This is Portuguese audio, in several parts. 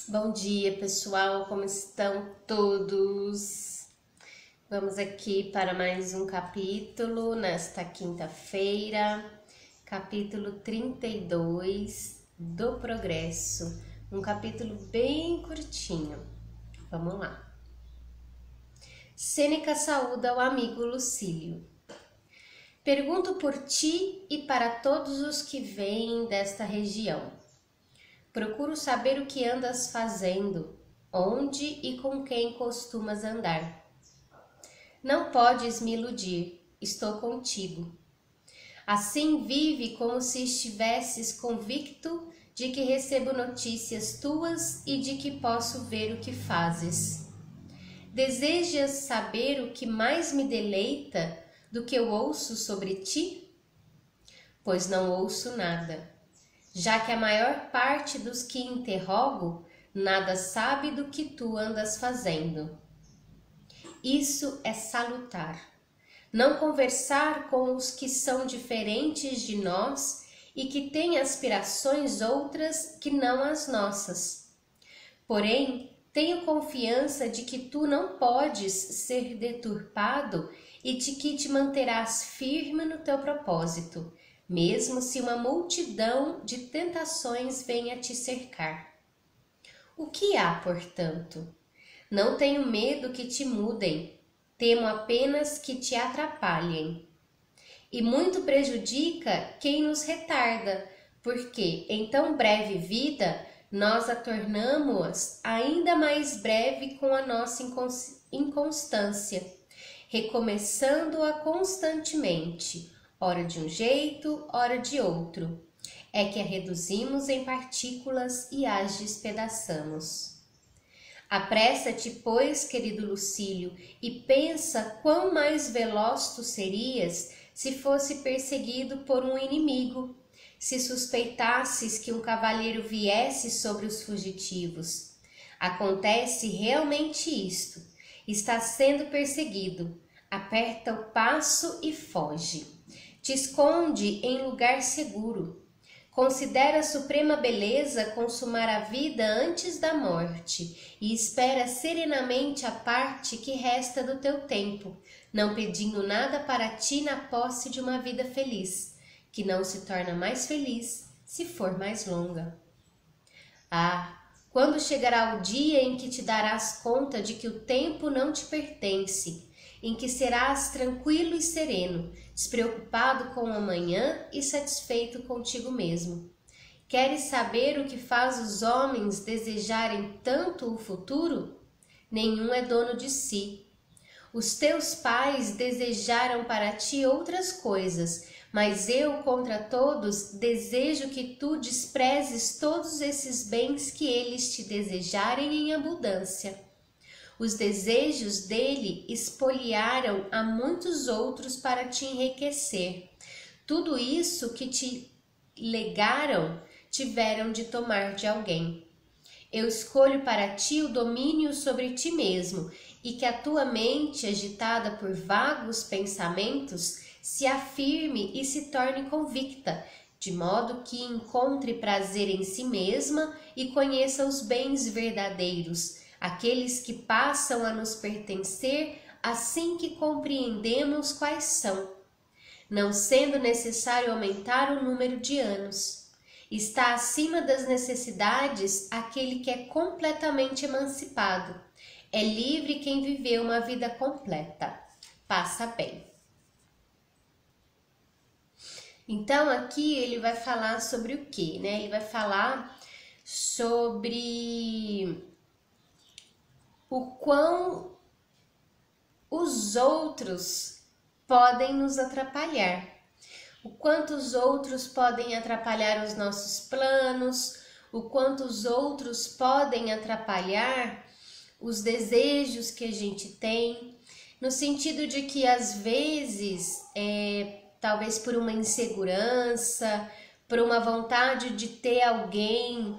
Bom dia, pessoal, como estão todos? Vamos aqui para mais um capítulo nesta quinta-feira, capítulo 32 do Progresso, um capítulo bem curtinho. Vamos lá. Sêneca saúda o amigo Lucílio. Pergunto por ti e para todos os que vêm desta região. Procuro saber o que andas fazendo, onde e com quem costumas andar. Não podes me iludir, estou contigo. Assim vive como se estivesses convicto de que recebo notícias tuas e de que posso ver o que fazes. Desejas saber o que mais me deleita do que eu ouço sobre ti? Pois não ouço nada. Já que a maior parte dos que interrogo nada sabe do que tu andas fazendo. Isso é salutar. Não conversar com os que são diferentes de nós e que têm aspirações outras que não as nossas. Porém, tenho confiança de que tu não podes ser deturpado e de que te manterás firme no teu propósito, mesmo se uma multidão de tentações venha te cercar. O que há, portanto? Não tenho medo que te mudem, temo apenas que te atrapalhem. E muito prejudica quem nos retarda, porque em tão breve vida nós a tornamos ainda mais breve com a nossa inconstância, recomeçando-a constantemente, ora de um jeito, ora de outro. É que a reduzimos em partículas e as despedaçamos. Apressa-te, pois, querido Lucílio, e pensa quão mais veloz tu serias se fosse perseguido por um inimigo, se suspeitasses que um cavalheiro viesse sobre os fugitivos. Acontece realmente isto. Está sendo perseguido. Aperta o passo e foge. Te esconde em lugar seguro. Considera suprema beleza consumar a vida antes da morte e espera serenamente a parte que resta do teu tempo, não pedindo nada para ti na posse de uma vida feliz, que não se torna mais feliz se for mais longa. Ah, quando chegará o dia em que te darás conta de que o tempo não te pertence, em que serás tranquilo e sereno, despreocupado com o amanhã e satisfeito contigo mesmo. Queres saber o que faz os homens desejarem tanto o futuro? Nenhum é dono de si. Os teus pais desejaram para ti outras coisas, mas eu, contra todos, desejo que tu desprezes todos esses bens que eles te desejarem em abundância. Os desejos dele espoliaram a muitos outros para te enriquecer. Tudo isso que te legaram tiveram de tomar de alguém. Eu escolho para ti o domínio sobre ti mesmo e que a tua mente, agitada por vagos pensamentos, se afirme e se torne convicta, de modo que encontre prazer em si mesma e conheça os bens verdadeiros, aqueles que passam a nos pertencer assim que compreendemos quais são, não sendo necessário aumentar o número de anos. Está acima das necessidades aquele que é completamente emancipado. É livre quem viveu uma vida completa. Passa bem. Então aqui ele vai falar sobre o quê, né? Ele vai falar sobre o quão os outros podem nos atrapalhar, o quanto os outros podem atrapalhar os nossos planos, o quanto os outros podem atrapalhar os desejos que a gente tem, no sentido de que às vezes, talvez por uma insegurança, por uma vontade de ter alguém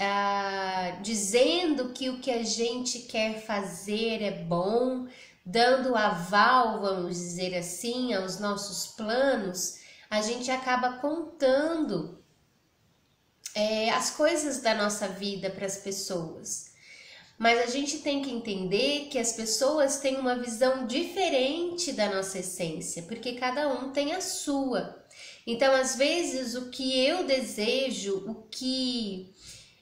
dizendo que o que a gente quer fazer é bom, dando aval, vamos dizer assim, aos nossos planos, a gente acaba contando as coisas da nossa vida para as pessoas. Mas a gente tem que entender que as pessoas têm uma visão diferente da nossa essência, porque cada um tem a sua. Então, às vezes, o que eu desejo, o que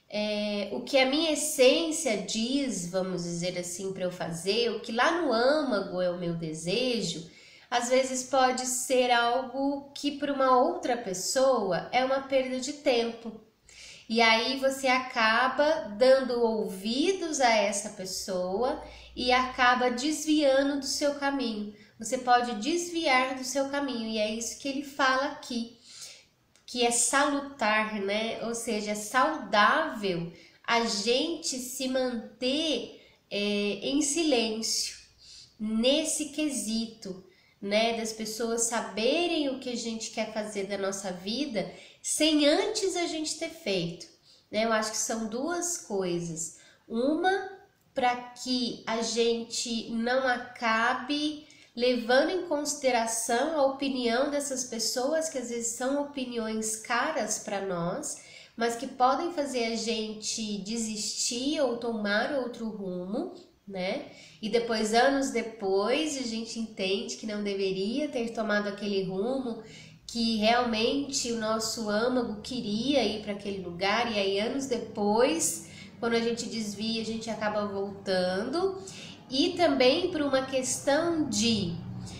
a minha essência diz, vamos dizer assim, para eu fazer, o que lá no âmago é o meu desejo, às vezes pode ser algo que para uma outra pessoa é uma perda de tempo. E aí você acaba dando ouvidos a essa pessoa e acaba desviando do seu caminho. Você pode desviar do seu caminho, e é isso que ele fala aqui, que é salutar, né? Ou seja, é saudável a gente se manter em silêncio nesse quesito, né? Das pessoas saberem o que a gente quer fazer da nossa vida sem antes a gente ter feito, né? Eu acho que são duas coisas. Uma, para que a gente não acabe levando em consideração a opinião dessas pessoas, que às vezes são opiniões caras para nós, mas que podem fazer a gente desistir ou tomar outro rumo, né? E depois, anos depois, a gente entende que não deveria ter tomado aquele rumo, que realmente o nosso âmago queria ir para aquele lugar, e aí anos depois, quando a gente desvia, a gente acaba voltando. E também por uma questão de,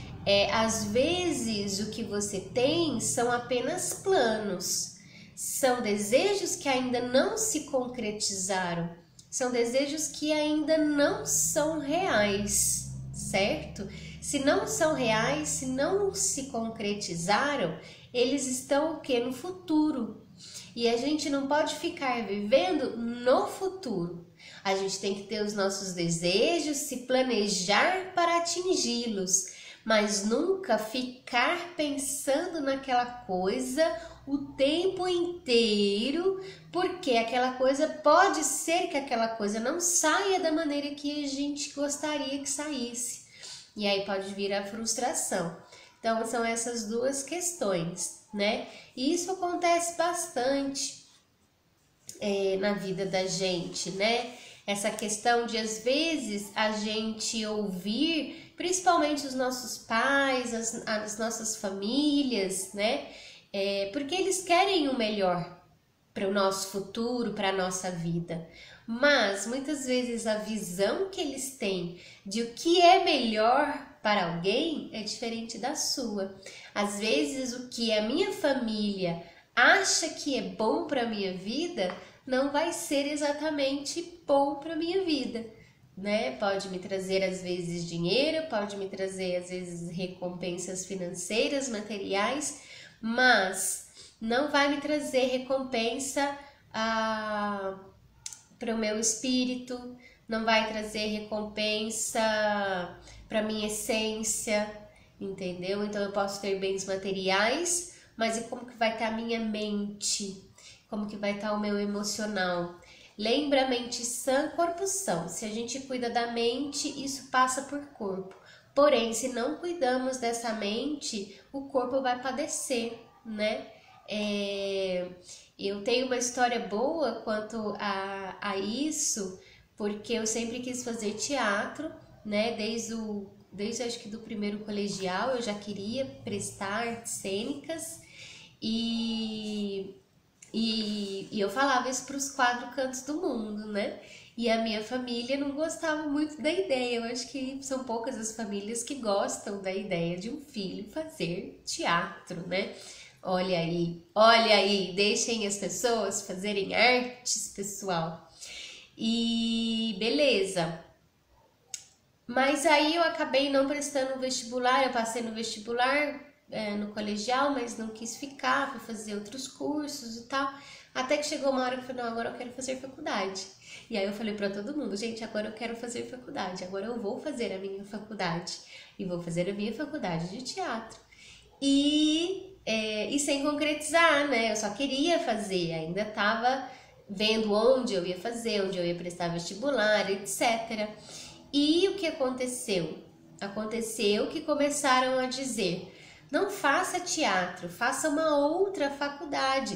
às vezes o que você tem são apenas planos, são desejos que ainda não se concretizaram, são desejos que ainda não são reais, certo? Se não são reais, se não se concretizaram, eles estão o quê? No futuro. E a gente não pode ficar vivendo no futuro. A gente tem que ter os nossos desejos, se planejar para atingi-los, mas nunca ficar pensando naquela coisa o tempo inteiro, porque aquela coisa pode ser que aquela coisa não saia da maneira que a gente gostaria que saísse. E aí pode vir a frustração. Então são essas duas questões, né? E isso acontece bastante na vida da gente, né? Essa questão de às vezes a gente ouvir, principalmente os nossos pais, as nossas famílias, né? Porque eles querem o melhor para o nosso futuro, para a nossa vida. Mas muitas vezes a visão que eles têm de o que é melhor para alguém é diferente da sua. Às vezes o que a minha família acha que é bom para a minha vida não vai ser exatamente bom para a minha vida, né? Pode me trazer às vezes dinheiro, pode me trazer às vezes recompensas financeiras, materiais, mas não vai me trazer recompensa para o meu espírito, não vai trazer recompensa para minha essência, entendeu? Então eu posso ter bens materiais, mas e como que vai estar a minha mente? Como que vai estar o meu emocional? Lembra, mente sã, corpo são. Se a gente cuida da mente, isso passa por corpo. Porém, se não cuidamos dessa mente, o corpo vai padecer, né? Eu tenho uma história boa quanto a isso, porque eu sempre quis fazer teatro, né? Desde acho que do primeiro colegial eu já queria prestar artes cênicas e eu falava isso para os 4 cantos do mundo, né? E a minha família não gostava muito da ideia. Eu acho que são poucas as famílias que gostam da ideia de um filho fazer teatro, né? Olha aí, deixem as pessoas fazerem artes, pessoal. E beleza. Mas aí eu acabei não prestando o vestibular, eu passei no vestibular no colegial, mas não quis ficar, fui fazer outros cursos e tal. Até que chegou uma hora que eu falei, não, agora eu quero fazer faculdade. E aí eu falei pra todo mundo, gente, agora eu quero fazer faculdade, agora eu vou fazer a minha faculdade. E vou fazer a minha faculdade de teatro. E sem concretizar, né? Eu só queria fazer, ainda tava vendo onde eu ia fazer, onde eu ia prestar vestibular, etc. E o que aconteceu? Aconteceu que começaram a dizer, não faça teatro, faça uma outra faculdade,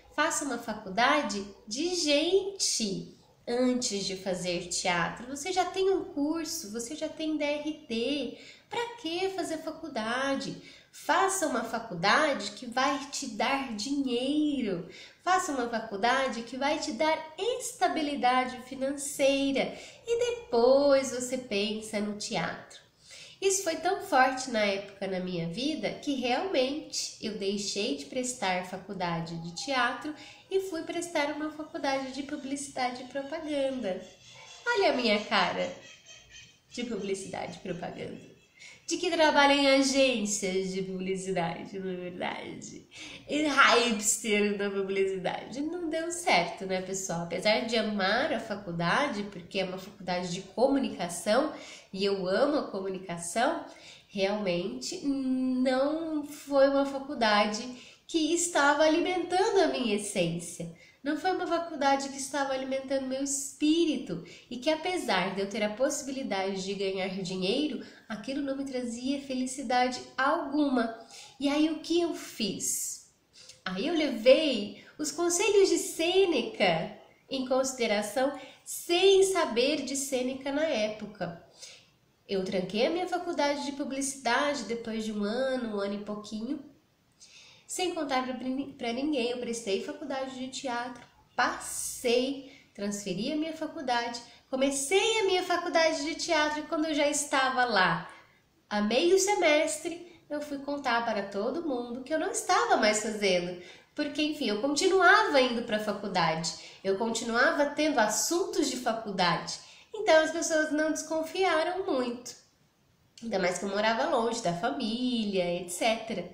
faça uma faculdade de gente antes de fazer teatro. Você já tem um curso, você já tem DRT. Para que fazer faculdade? Faça uma faculdade que vai te dar dinheiro. Faça uma faculdade que vai te dar estabilidade financeira. E depois você pensa no teatro. Isso foi tão forte na época na minha vida que realmente eu deixei de prestar faculdade de teatro e fui prestar uma faculdade de publicidade e propaganda. Olha a minha cara de publicidade e propaganda. De que trabalha em agências de publicidade, não é verdade? E hipster da publicidade. Não deu certo, né, pessoal? Apesar de amar a faculdade, porque é uma faculdade de comunicação, e eu amo a comunicação, realmente não foi uma faculdade que estava alimentando a minha essência. Não foi uma faculdade que estava alimentando meu espírito e que, apesar de eu ter a possibilidade de ganhar dinheiro, aquilo não me trazia felicidade alguma. E aí o que eu fiz? Aí eu levei os conselhos de Sêneca em consideração sem saber de Sêneca na época. Eu tranquei a minha faculdade de publicidade depois de um ano e pouquinho, sem contar para ninguém. Eu prestei faculdade de teatro, passei, transferi a minha faculdade, comecei a minha faculdade de teatro e quando eu já estava lá, a meio semestre, eu fui contar para todo mundo que eu não estava mais fazendo, porque enfim, eu continuava indo para a faculdade, eu continuava tendo assuntos de faculdade, então as pessoas não desconfiaram muito, ainda mais que eu morava longe da família, etc.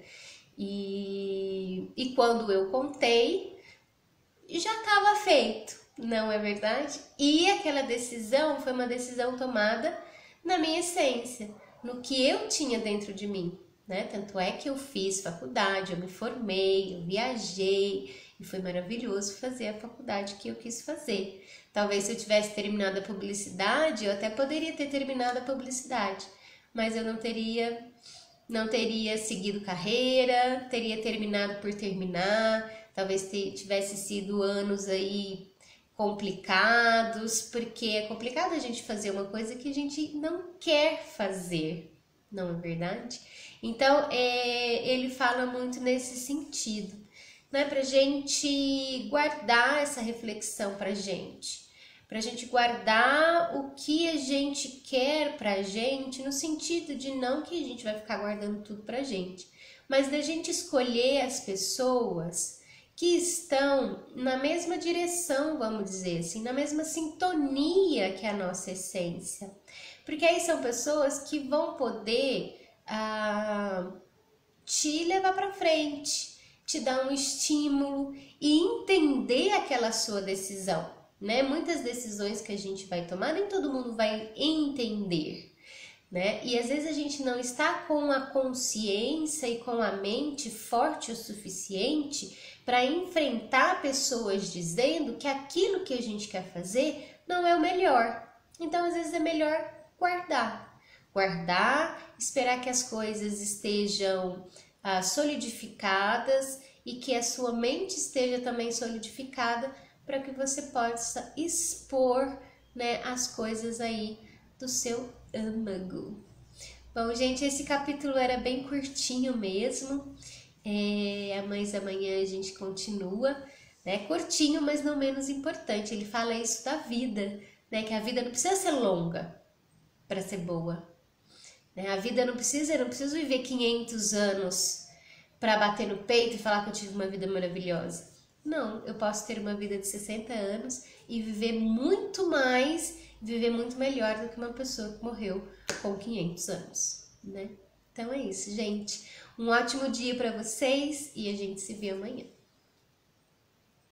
E quando eu contei, já estava feito, não é verdade? E aquela decisão foi uma decisão tomada na minha essência, no que eu tinha dentro de mim, né? Tanto é que eu fiz faculdade, eu me formei, eu viajei e foi maravilhoso fazer a faculdade que eu quis fazer. Talvez se eu tivesse terminado a publicidade, eu até poderia ter terminado a publicidade, mas eu não teria seguido carreira, teria terminado por terminar, talvez tivesse sido anos aí complicados, porque é complicado a gente fazer uma coisa que a gente não quer fazer, não é verdade? Então, ele fala muito nesse sentido, né? Pra gente guardar essa reflexão pra gente guardar o que a gente quer pra gente, no sentido de não que a gente vai ficar guardando tudo pra gente, mas da gente escolher as pessoas que estão na mesma direção, vamos dizer assim, na mesma sintonia que a nossa essência, porque aí são pessoas que vão poder te levar pra frente, te dar um estímulo e entender aquela sua decisão. Né? Muitas decisões que a gente vai tomar, nem todo mundo vai entender, né? E às vezes a gente não está com a consciência e com a mente forte o suficiente para enfrentar pessoas dizendo que aquilo que a gente quer fazer não é o melhor. Então, às vezes é melhor guardar, esperar que as coisas estejam solidificadas e que a sua mente esteja também solidificada, para que você possa expor, né, as coisas aí do seu âmago. Bom, gente, esse capítulo era bem curtinho mesmo. Mas amanhã a gente continua, né? Curtinho, mas não menos importante. Ele fala isso da vida, né? Que a vida não precisa ser longa para ser boa. Né? A vida não preciso viver 500 anos para bater no peito e falar que eu tive uma vida maravilhosa. Não, eu posso ter uma vida de 60 anos e viver muito mais, viver muito melhor do que uma pessoa que morreu com 500 anos, né? Então é isso, gente. Um ótimo dia para vocês e a gente se vê amanhã.